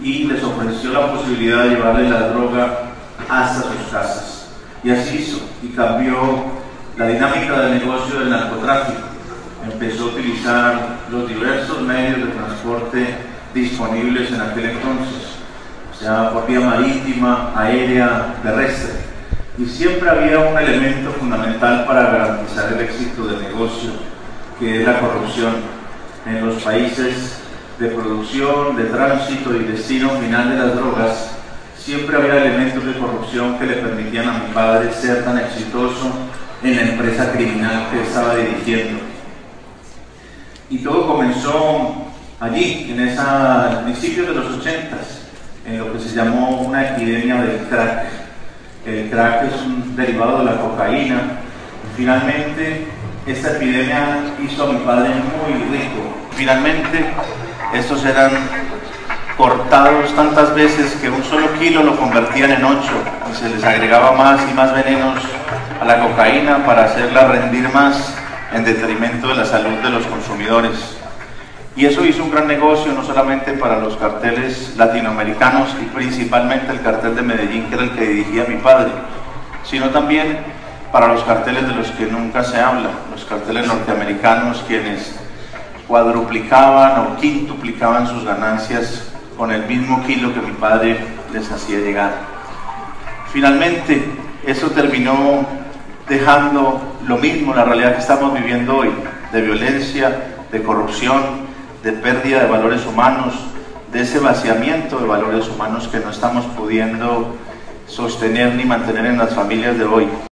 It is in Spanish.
y les ofreció la posibilidad de llevarle la droga hasta sus casas. Y así hizo, y cambió la dinámica del negocio del narcotráfico. Empezó a utilizar los diversos medios de transporte disponibles en aquel entonces, o sea, por vía marítima, aérea, terrestre. Y siempre había un elemento fundamental para garantizar el éxito del negocio, que es la corrupción. En los países de producción, de tránsito y destino final de las drogas, siempre había elementos de corrupción que le permitían a mi padre ser tan exitoso en la empresa criminal que estaba dirigiendo. Y todo comenzó allí, en principios de los 80s, en lo que se llamó una epidemia del crack. El crack es un derivado de la cocaína. Finalmente, esta epidemia hizo a mi padre muy rico. Finalmente, estos eran cortados tantas veces que un solo kilo lo convertían en 8 y se les agregaba más y más venenos a la cocaína para hacerla rendir más en detrimento de la salud de los consumidores. Y eso hizo un gran negocio no solamente para los carteles latinoamericanos y principalmente el cartel de Medellín, que era el que dirigía mi padre, sino también para los carteles de los que nunca se habla, los carteles norteamericanos, quienes cuadruplicaban o quintuplicaban sus ganancias con el mismo kilo que mi padre les hacía llegar. Finalmente, eso terminó dejando lo mismo, la realidad que estamos viviendo hoy, de violencia, de corrupción, de pérdida de valores humanos, de ese vaciamiento de valores humanos que no estamos pudiendo sostener ni mantener en las familias de hoy.